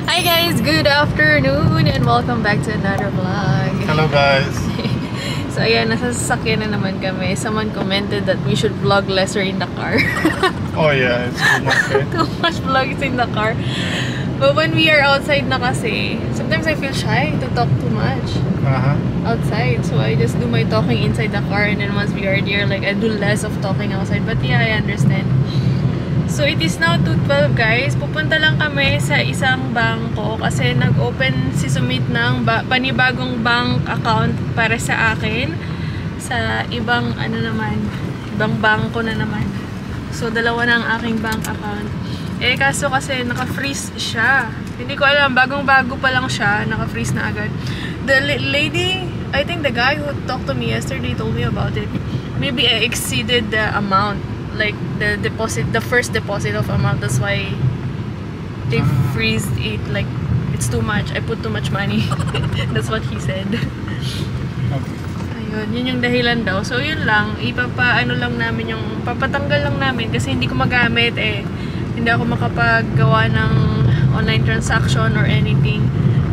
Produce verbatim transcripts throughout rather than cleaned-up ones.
Hi guys, good afternoon and welcome back to another vlog. Hello guys. So ayan, nasa sasakyan na naman kami. Someone commented that we should vlog lesser in the car. Oh yeah, it's too much, right? Too much vlogs in the car. But when we are outside na kasi, sometimes I feel shy to talk too much Uh-huh. outside. So I just do my talking inside the car, and then once we are there, like I do less of talking outside. But yeah, I understand. So it is now two twelve guys. Pupunta lang kami sa isang bangko kasi nag-open si Sumit ng ba panibagong bank account para sa akin. Sa ibang ano naman, ibang bangko na naman. So dalawa na ang aking bank account. Eh kaso kasi naka-freeze siya. Hindi ko alam, bagong-bago pa lang siya, naka-freeze na agad. The lady, I think the guy who talked to me yesterday told me about it. Maybe I exceeded the amount. Like the deposit, the first deposit of amount. That's why they freeze it. Like it's too much. I put too much money. That's what he said. Okay. Ayun, yun yung dahilan daw. So yun lang, ipapa ano lang namin yung papatanggal lang namin kasi hindi ko magamit eh. Hindi ako makapaggawa ng online transaction or anything.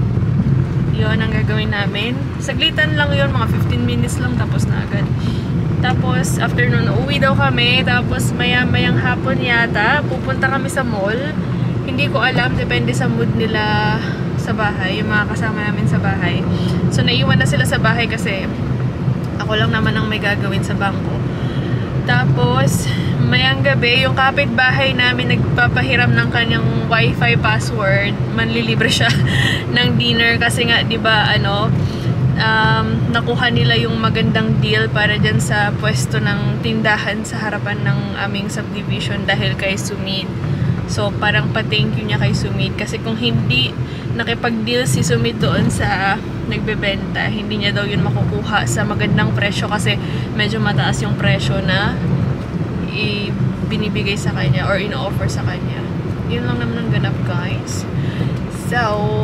Yun ang gagawin namin. Saglitan lang yun, mga fifteen minutes lang tapos na agad. Tapos, after nun, uwi daw kami. Tapos, maya-mayang hapon yata, pupunta kami sa mall. Hindi ko alam, depende sa mood nila sa bahay, yung mga kasama namin sa bahay. So, naiwan na sila sa bahay kasi ako lang naman ang may gagawin sa bangko. Tapos, mayang gabi, yung kapitbahay namin nagpapahiram ng kanyang wifi password. Manlilibre siya ng dinner kasi nga, di ba, ano, Um, nakuha nila yung magandang deal para dyan sa pwesto ng tindahan sa harapan ng aming subdivision dahil kay Sumit. So parang pa-thank you niya kay Sumit kasi kung hindi nakipag-deal si Sumit doon sa nagbebenta, hindi niya daw yun makukuha sa magandang presyo kasi medyo mataas yung presyo na binibigay sa kanya or ino-offer sa kanya. Yun lang naman ang ganap guys. So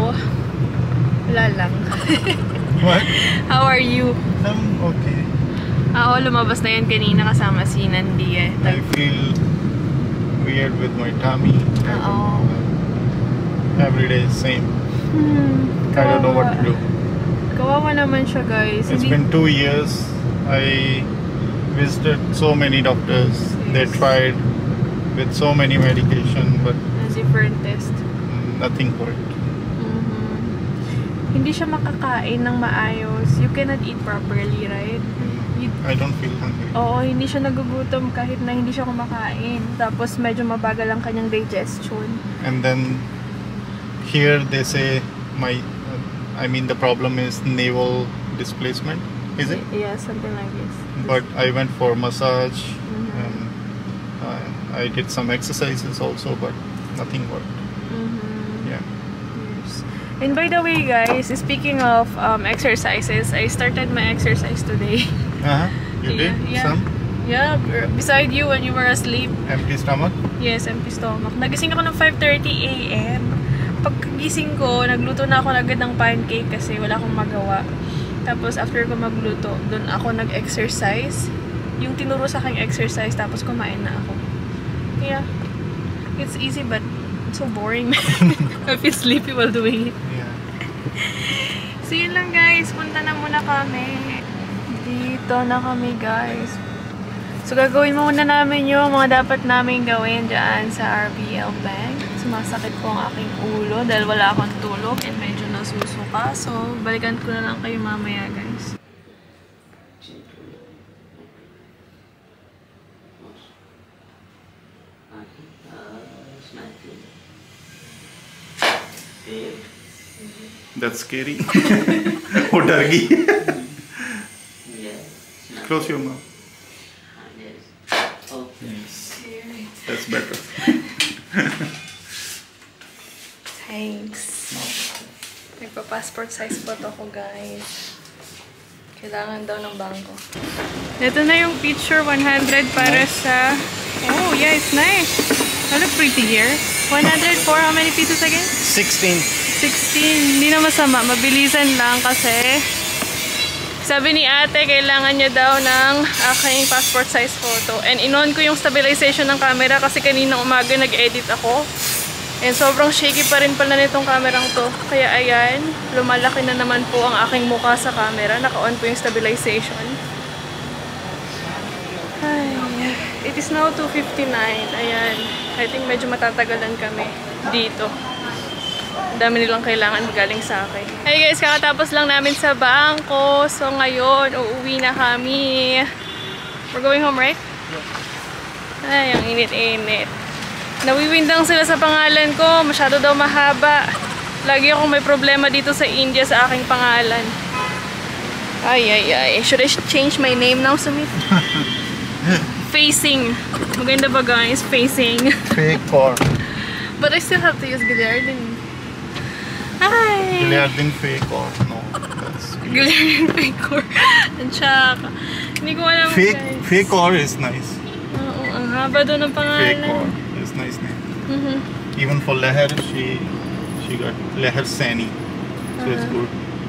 wala lang. What? How are you? I'm okay. Ako, lumabas na yan kanina kasama si Nandi eh. I feel weird with my tummy. Oo. Every day is same. Hmm, I don't know what to do. Kawawa naman siya guys. It's Hindi... been two years. I visited so many doctors. Yes. They tried with so many medication, but A different test. nothing worked. Hindi siya makakain ng maayos. You cannot eat properly, right? You... I don't feel hungry. Oo, hindi siya nagugutom kahit na hindi siya kumakain. Tapos medyo mabagal ang kanyang digestion. And then here they say my, uh, I mean the problem is navel displacement. Is it? Yeah, something like this. But I went for massage Mm-hmm. and uh, I did some exercises also, but nothing worked. Mm-hmm. Yeah. Yes. And by the way guys, speaking of um, exercises, I started my exercise today. Uh-huh. You Yeah, did yeah. some? Yeah, beside you when you were asleep. Empty stomach? Yes, empty stomach. Nagising ako ng five thirty a m Pagkagising ko, nagluto na ako agad ng pancake kasi wala akong magawa. Tapos after ko magluto, doon ako nag-exercise. Yung tinuro sa aking exercise, tapos kumain na ako. Yeah. It's easy but so boring. I feel sleepy while doing it. Yeah. So yun lang guys, punta na muna kami. Dito na kami guys. So gagawin muna namin yung mga dapat namin gawin dyan sa R B L Bank. Sumasakit po ang aking ulo dahil wala akong tulog and medyo nasusuka. So balikan ko na lang kayo mamaya guys. That's scary. Oh, dargi. Close your mouth. Yes. That's better. Thanks. Nagpa-passport size photo ko guys. Kailangan daw ng bangko. Ito na yung picture one hundred para sa... Oh yeah, it's nice. I look pretty here. one hundred for how many pieces again? sixteen. sixteen. Hindi na masama. Mabilisan lang kasi sabi ni ate, kailangan niya daw ng aking passport size photo. And in-on ko yung stabilization ng camera kasi kanina umaga nag-edit ako. And sobrang shaky pa rin pala nitong kamerang to. Kaya ayan, lumalaki na naman po ang aking mukha sa camera. Naka-on po yung stabilization. Ay, it is now two fifty-nine. Ayan. I think medyo matatagalan kami dito. Ang dami nilang kailangan magaling sa akin. Hey guys, kakatapos lang namin sa bangko. So ngayon, uuwi na kami. We're going home, right? Ay, ang init-init. Nawiwindang sila sa pangalan ko. Masyado daw mahaba. Lagi akong may problema dito sa India sa aking pangalan. Ay, ay, ay. Should I change my name now, Sumit? Facing. Maganda ba guys? Facing. Fekor. But I still have to use Gilardin. Ay! Gilardin Fekor. No, that's Gilardin Fekor. Ang tsaka. Hindi ko alam Fake, guys. Fekor is nice. Oo, ang haba doon ng pangalan. Fekor is nice name. Mm-hmm. Even for Leher, she she got Leher Sani, so it's good.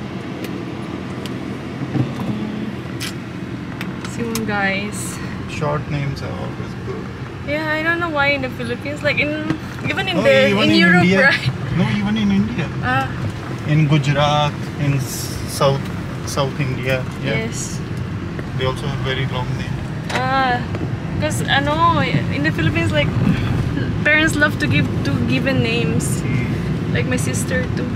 So guys. Short names are always good. Yeah, I don't know why in the Philippines, like in even in No, the even in, in Europe, India. right? No, even in India. Ah, In Gujarat, in s- South South India, yeah, yes. they also have very long names. Ah, because ano, in the Philippines, like parents love to give to given names. Like my sister too.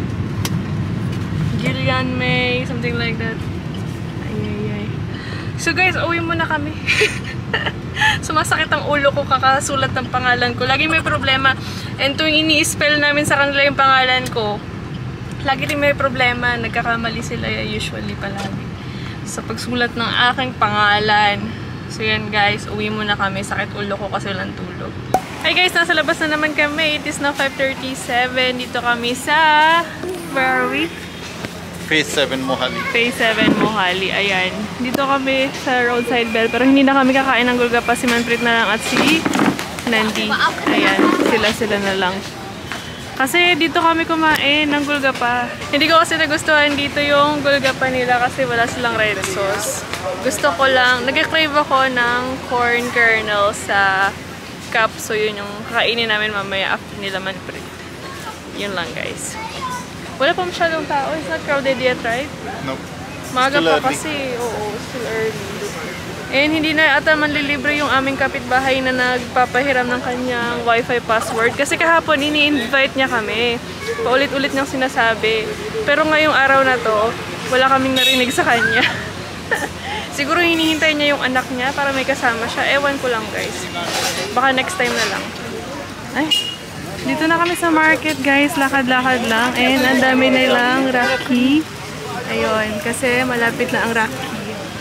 Gillian May, something like that. Ay, ay, ay. So guys, uwi muna kami. Sumasakit ang ulo ko kakasulat ng pangalan ko. Lagi may problema. And tuwing ini-spell namin sa kanila yung pangalan ko, lagi rin may problema. Nagkakamali sila usually palagi sa pagsulat ng aking pangalan. So yan guys, uwi muna kami. Sakit ulo ko kasi walang tulog. Hi guys, nasa labas na naman kami. It is now five thirty-seven. Dito kami sa... Where are we? Phase seven Mohali. Phase seven Mohali. Ayan. Dito kami sa roadside bell. Pero hindi na kami kakain ng Golgappa. Si Manpreet na lang at si Nandi. Ayan. Sila-sila na lang. Kasi dito kami kumain ng Golgappa. Hindi ko kasi nagustuhan dito yung Golgappa nila kasi wala silang red sauce. Gusto ko lang, nag-crave ako ng corn kernel sa cup. So yun yung kakainin namin mamaya after nila Manpreet. Yun lang guys. Wala pa masyadong tao. It's not crowded yet, right? Nope. Maaga Still pa early. kasi. Oo, still early. And hindi na ata manlilibre yung aming kapitbahay na nagpapahiram ng kanyang wifi password. Kasi kahapon, ini-invite niya kami. Paulit-ulit niyang sinasabi. Pero ngayong araw na to, wala kaming narinig sa kanya. Siguro hinihintay niya yung anak niya para may kasama siya. Ewan ko lang guys. Baka next time na lang. Ay, dito na kami sa market guys. Lakad-lakad lang. And ang dami nilang Rocky. Ayun, kasi malapit na ang Rocky.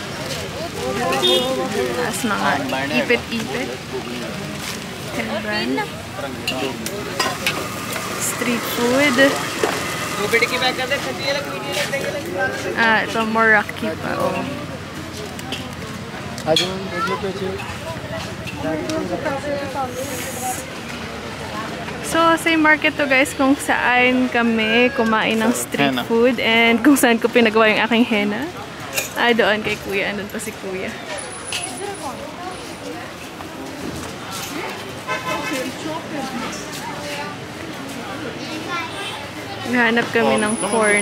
As mga ipit-ipit. Headband. Street food. Ah, ito more Rocky pa. Oh. So, same market to guys kung saan kami kumain ng street Henna. food and kung saan ko pinagawa yung aking henna. Ah, doon kay Kuya. Andun pa si Kuya. Naghanap kami ng corn.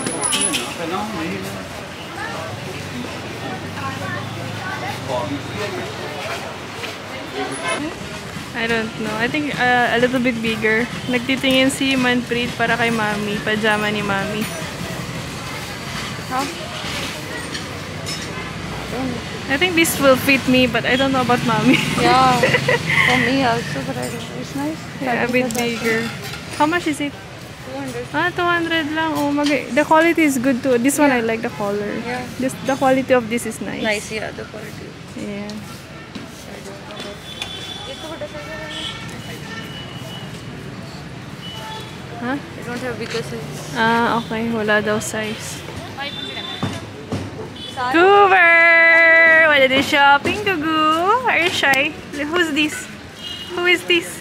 I don't know. I think uh, a little bit bigger. Nagtitingin si Manpreet para kay Mami. Pajama ni Mami. Huh? I think this will fit me, but I don't know about Mami. Yeah, for me also, but I don't know. It's nice. Yeah, a bit bigger. How much is it? two hundred. Ah, two hundred lang. Oh, mag the quality is good too. This one I like the color. Yeah. This the quality of this is nice. Nice, yeah, the quality. Yeah. Huh? I don't have bigger size. Ah, okay. Wala daw size. Goober! Wala din shopping, Gugu. Are you shy? Who's this? Who is this?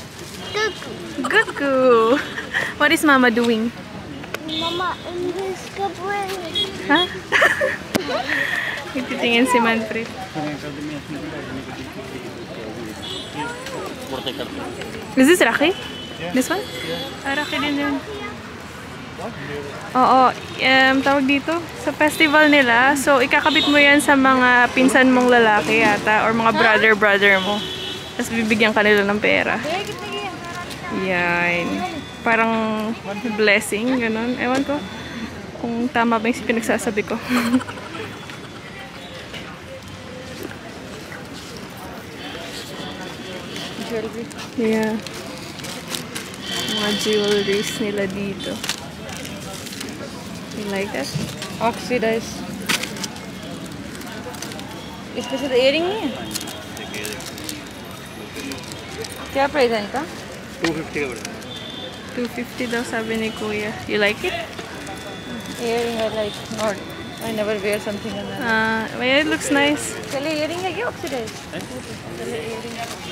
Gugu. What is Mama doing? Mama, in this cupboard. Ha? Nagtitingin si Manpreet. Is this Rocky? Yeah. This one? Araki din yun. Oo. Um, tawag dito. Sa festival nila. So, ikakabit mo yan sa mga pinsan mong lalaki yata. Or mga brother-brother mo. Tapos bibigyan ka nila ng pera. Yan. Parang blessing. Ganun. Ewan ko. Kung tama ba yung pinagsasabi ko. Yeah. Mga jewelries nila dito. You like that? Oxidized. इसमें से तो earring नहीं है? क्या प्राइस है इनका? two fifty का पड़ेगा. two fifty daw sabi ni Kuya. You like it? Earring I like not. I never wear something like that. Uh, well, it looks nice. चले earring है क्या oxidized? चले earring.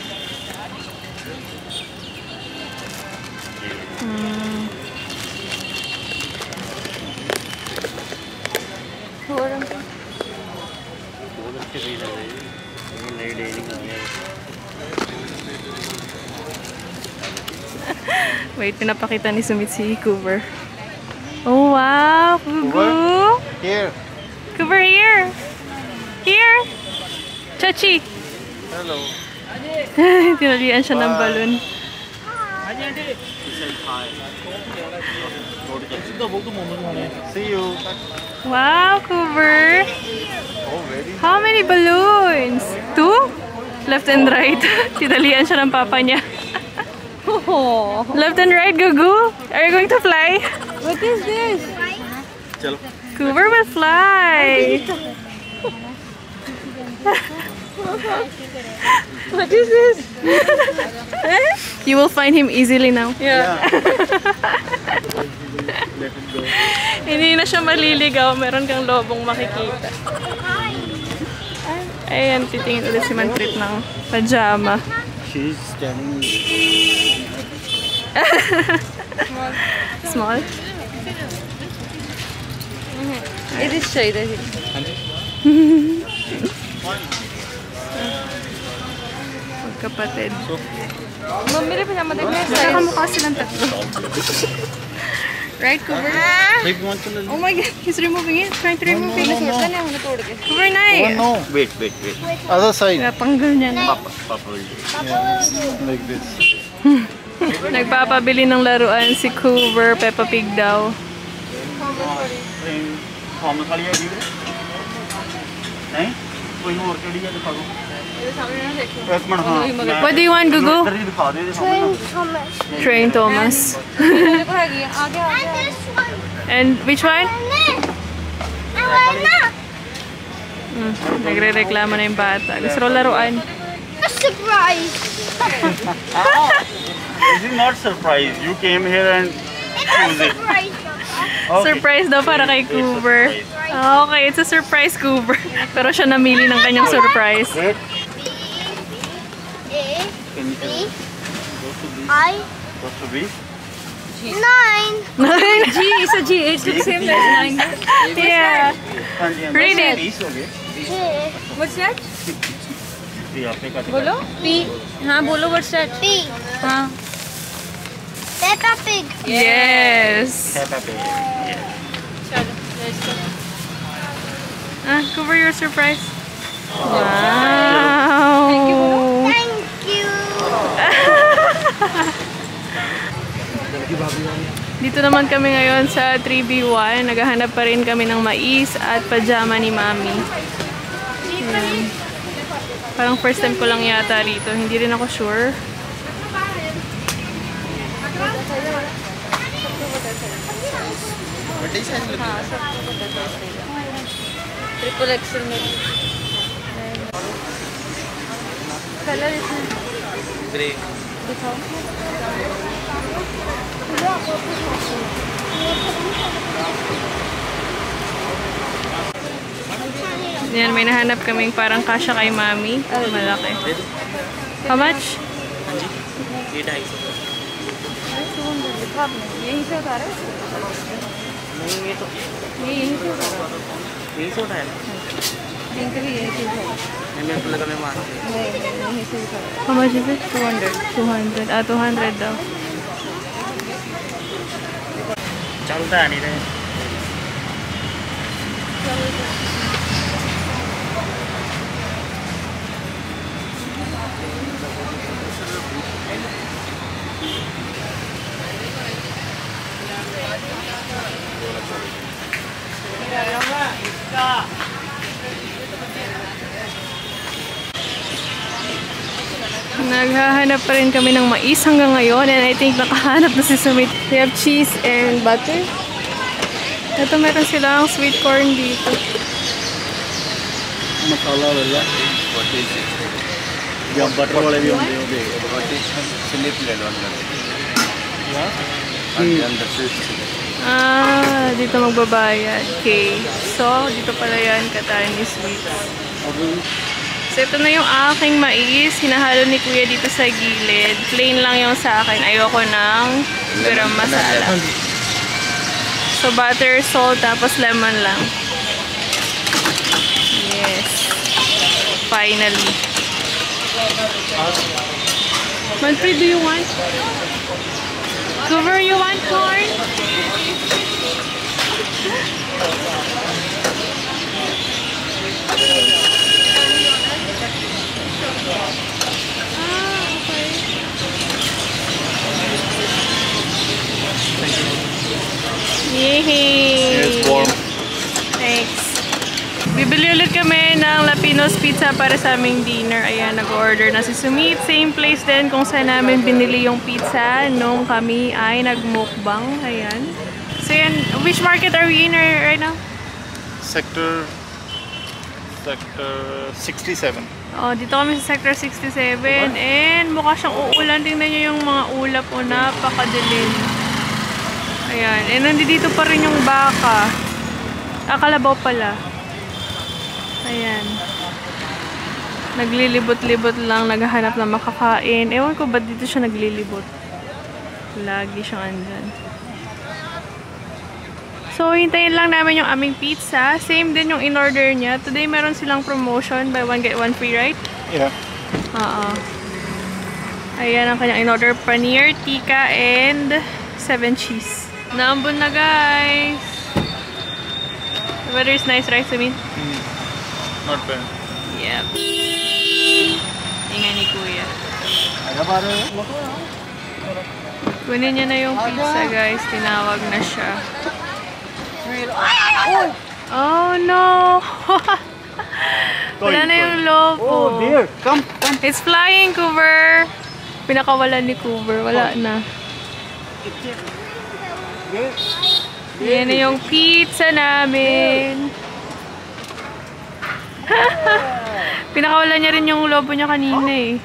Hmm. और अंकल बहुत अच्छे पीस आ रहे हैं नई डेयरिंग आ गया Wait, pinapakita ni Sumit si Cooper. Oh, wow! Gugu! Here. Cooper, here! Here! Chachi! Hello. Tinalian siya ng balon. See you. Wow, Cooper! Oh, very. How many balloons? Two? Left and right. Tinalian siya ng papa niya. Oh, Left and right, Gugu! Are you going to fly? what is this? चलो. Cooper will fly! What is this? You will find him easily now. Yeah. Let it go. Hindi na siya maliligaw. Meron kang lobong makikita. Ayan, titingin ulit si Manfred ng pajama. she's standing Small? It is shade. Magkapatid. Mummy ने पजामा देखना है Nakakamukha silang tatlo. Right, Cooper? Oh my god, he's removing it. Trying to remove it. छोड़ता नहीं हमने तोड़ के Cooper, Oh, nice! no. wait wait wait Other side. Napanggal niya na. papa papa will do Like this. Nagpapabili ng laruan si Cooper. Peppa Pig daw. Thomas वाली है नहीं कोई और केड़ी है दिखा दो एक मिनट हां What do you want, Gugu? इधर ही दिखा दे Train Thomas. Train Thomas. देखो हैगी आगे And आगे this one. And which one? And this. Hmm, nagre-reklamo na yung bata. Gusto raw laruan. A surprise. this is not surprise you came here and It's a choose it surprise. okay. Surprise daw para kay Cooper. Ah, okay, it's a surprise, Cooper. Pero siya namili ng kanyang surprise. wait A, can you B, go to B I, go to B nine. G is a G. It's the same as nine. Yeah. Read it. बीस हो गए J, What's that? ये आपने का बोलो P. हाँ बोलो what's that? B. हाँ. Peppa Pig. Yes. Peppa Pig चलो let's go. Ah, Cooper, your surprise. Wow. Thank you, Thank you. Dito naman kami ngayon sa three B one. Naghahanap pa rin kami ng mais at pajama ni Mami. Ayan. Parang first time ko lang yata rito. Hindi rin ako sure. Triple X में. Color इसमें. Grey दिखाओ. Yan, may nahanap kaming parang kasya kay Mami. Malaki. How much? ये ढाई सौ दिखा आपने. यहीं से उतारा है? नहीं ये तो ये यहीं से उतारा. तीन सौ है पिंक भी यहीं से उतारा. नहीं मेरे को लगा मैं मान नहीं नहीं यहीं से उतारा. How much is it? two hundred. two hundred. Ah, two hundred daw. चलता नहीं रहे Naghahanap pa rin kami ng mais hanggang ngayon, and I think nakahanap na si Sumit. They have cheese and butter. Ito meron silang sweet corn dito. मसाला वाला या बटर वाले भी होंगे होंगे स्लिप ले लो अंदर अंदर से Ah, dito magbabayad. Okay. So, dito pala yan, Katani Sweets. So, ito na yung aking mais. Hinahalo ni Kuya dito sa gilid. Plain lang yung sa akin. Ayoko ng garam masala. So, butter, salt, tapos lemon lang. Yes. Finally. Manfred, do you want? Coover, you want corn? Yay! It's warm. Thanks. Bibili ulit kami ng Lapinos Pizza para sa aming dinner. Ayan, nag-order na si Sumit. Same place din kung saan namin binili yung pizza nung kami ay nag-mukbang. Ayan. So yan, which market are we in right now? Sector Sector sixty-seven. Oh, dito kami sa Sector sixty-seven. And mukha siyang uulan. Tingnan nyo yung mga ulap po. Napakadilim. Ayan. And nandito pa rin yung baka. Ah, kalabaw pala. Ayan. Naglilibot-libot lang. Naghahanap na makakain. Ewan ko ba't dito siya naglilibot. Lagi siyang andyan. So, hintayin lang namin yung aming pizza. Same din yung in-order niya. Today, meron silang promotion. Buy one, get one free, right? Yeah. Oo. Ayan ang kanyang in-order. Paneer, tika, and seven cheese. Naambon na, guys. The weather is nice, right, Samin? Mm. Not bad. Yep. Inga ni Kuya. Kunin niya na yung pizza, guys. Tinawag na siya. Oh, no! Wala na yung logo. Oh dear, come, come. It's flying, Coover! Pinakawalan ni Coover. Wala na. Yan na yung pizza namin. Pinakawalan niya rin yung lobo niya kanina eh.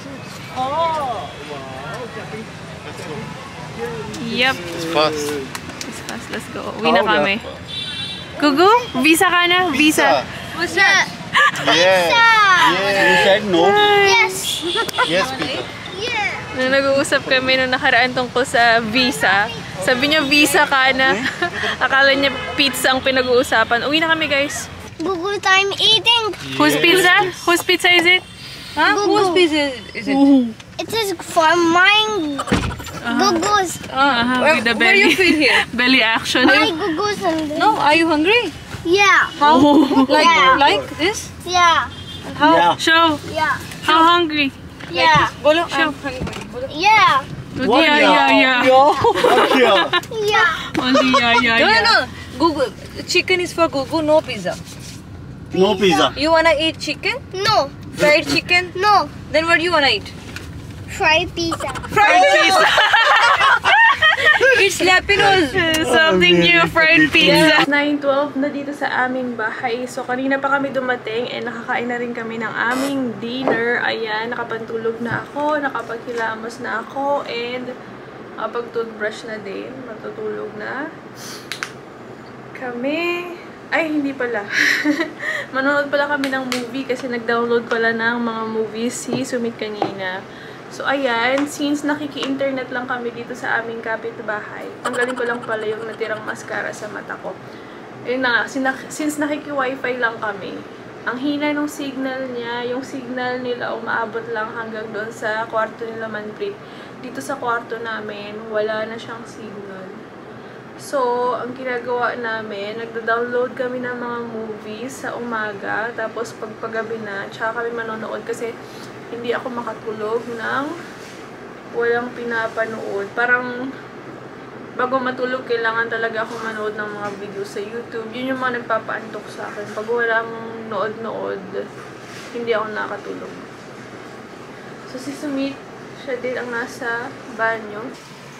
Yep. It's fast. It's fast. Let's go. Uwi na kami. Gugu? Visa ka na? Visa. What's that? Yeah. You Yeah. said no. Yes. Yes, Peter. Yeah. Nung nag-uusap kami nung nakaraan tungkol sa visa, sabi niya visa ka na. Akala niya pizza ang pinag-uusapan. Uwi na kami, guys. Google time eating. Whose pizza? Whose pizza is it? Huh? Whose pizza is it? It is for mine. Google's. Uh-huh, Where, with the where you belly, feel here? belly action. My Google's and No, are you hungry? Yeah. How? Like Yeah. like this? Yeah. How? Yeah. Show. Yeah. How hungry? Yeah. Bolo, Show. I'm hungry. Bolo. Yeah. Only yeah, yeah, yeah. Yeah. Yeah. Only yeah, yeah, No, no, yeah. no. Google. Chicken is for Gugu, no pizza. No pizza. You wanna eat chicken? No. Fried chicken? No. Then what do you wanna eat? Fried pizza. Fried pizza. It's Lapinos. Something new, fried pizza. nine twelve na dito sa aming bahay. So, kanina pa kami dumating and nakakain na rin kami ng aming dinner. Ayan, nakapantulog na ako, nakapagkilamos na ako, and nakapag-toothbrush na din. Matutulog na kami. Ay, hindi pala. Manonood pala kami ng movie kasi nag-download pala ng mga movies si Sumit kanina. So, ayan, since nakiki-internet lang kami dito sa aming kapitbahay, tanggalin ko lang pala yung natirang mascara sa mata ko. Yun na, since nakiki-wifi lang kami, ang hina ng signal niya, yung signal nila umaabot lang hanggang doon sa kwarto nila Manfred. Dito sa kwarto namin, wala na siyang signal. So, ang ginagawa namin, nagda-download kami ng mga movies sa umaga, tapos pag paggabi na, tsaka kami manonood kasi hindi ako makatulog ng walang pinapanood. Parang, bago matulog, kailangan talaga ako manood ng mga video sa YouTube. Yun yung mga nagpapaantok sa akin. Pag walang nood-nood, hindi ako nakatulog. So, si Sumit, siya din ang nasa banyo.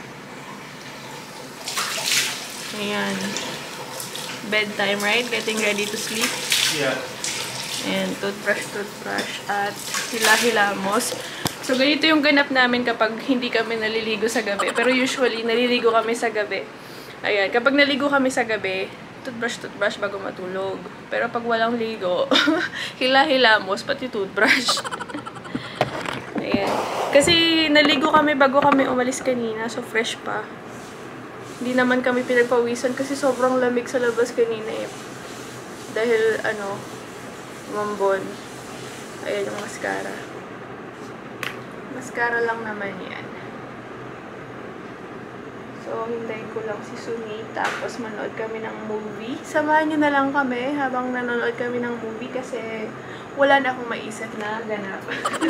Ayan. Bedtime, right? Getting ready to sleep. Yeah. And toothbrush, toothbrush, at hila-hilamos. So, ganito yung ganap namin kapag hindi kami naliligo sa gabi. Pero usually, naliligo kami sa gabi. Ayan. Kapag naligo kami sa gabi, toothbrush, toothbrush bago matulog. Pero pag walang ligo, hila-hilamos, pati toothbrush. Ayan. Kasi naligo kami bago kami umalis kanina. So, fresh pa. Hindi naman kami pinagpawisan kasi sobrang lamig sa labas kanina eh. Dahil, ano, mambon. Ayan yung mascara. Mascara lang naman yan. So, hintayin ko lang si Sumi. Tapos, manood kami ng movie. Samahan nyo na lang kami habang nanonood kami ng movie kasi wala na akong maisip na ganap.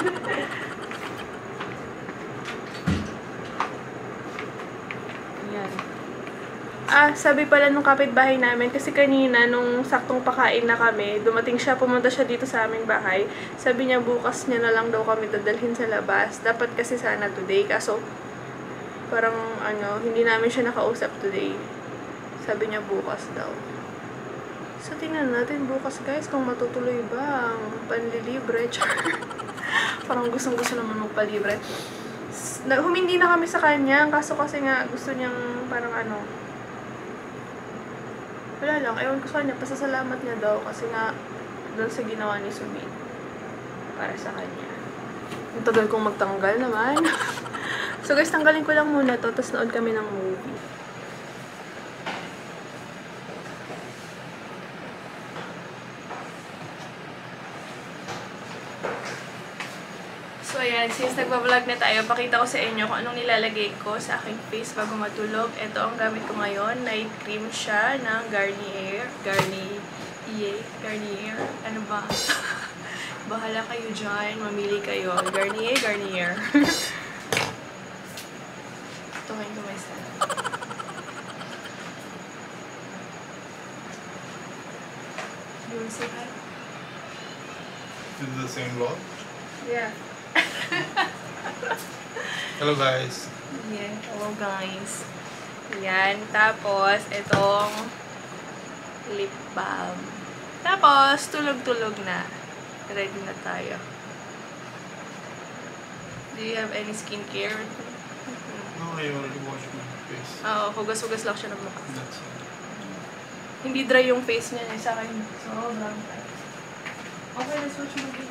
Ayan. Ah, sabi pala nung kapitbahay namin, kasi kanina, nung saktong pakain na kami, dumating siya, pumunta siya dito sa aming bahay. Sabi niya, bukas niya na lang daw kami dadalhin sa labas. Dapat kasi sana today, kaso parang, ano, hindi namin siya nakausap today. Sabi niya, bukas daw. So, tingnan natin bukas, guys, kung matutuloy ba ang panlilibre. Parang gustong-gusto naman magpalibre. Humindi na kami sa kanya, kaso kasi nga, gusto niyang parang ano, wala lang, ewan ko sa kanya, pasasalamat niya daw kasi nga doon sa ginawa ni Sumi para sa kanya. Ang tagal kong magtanggal naman. So guys, tanggalin ko lang muna to, tapos nood kami ng movie. So ayan, since nagbablog na tayo, pakita ko sa inyo kung anong nilalagay ko sa aking face bago matulog. Ito ang gamit ko ngayon. Night cream siya ng Garnier. Garnier. Garnier. Ano ba? Bahala kayo dyan. Mamili kayo. Garnier, Garnier. Tukain ko myself. You wanna say hi? This is the same vlog. Yeah. Hello guys. Yeah, hello guys. Yan, tapos itong lip balm. Tapos tulog-tulog na. Ready na tayo. Do you have any skincare? No, I already washed my face. Oo, hugas-hugas lang siya ng mukha. That's it. Hindi dry yung face niya eh, sa akin. Sobrang dry. Okay, let's watch movie.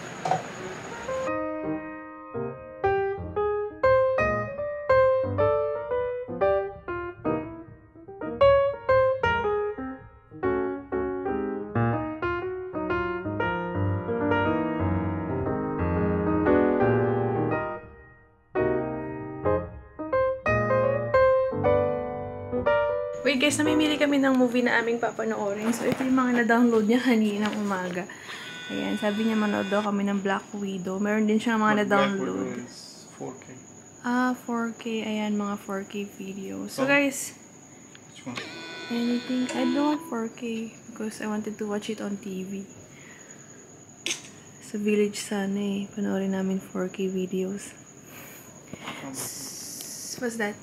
Wait guys, namimili kami ng movie na aming papanoorin. So, ito yung mga na-download niya kaninang umaga. Ayan, sabi niya manood daw kami ng Black Widow. Meron din siya mga na-download. four K. Ah, four K. Ayan, mga four K videos. So guys, Which one? anything. I don't want four K because I wanted to watch it on T V. Sa Village sana eh. Panoorin namin four K videos. What's that?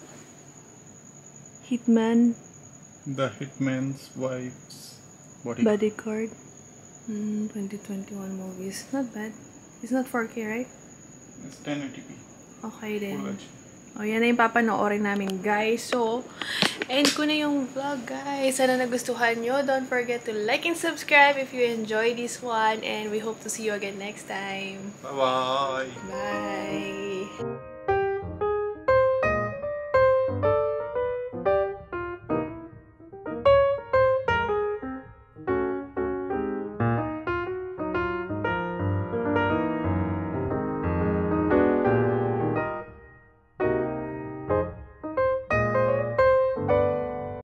Hitman. The Hitman's Wife's Bodyguard. Bodyguard. Mm, twenty twenty-one movies. Not bad. It's not four K, right? It's ten eighty p. Okay din. Full H D. O, yan na yung papanoorin namin, guys. So, end ko na yung vlog, guys. Sana nagustuhan nyo. Don't forget to like and subscribe if you enjoy this one. And we hope to see you again next time. Bye-bye. Bye!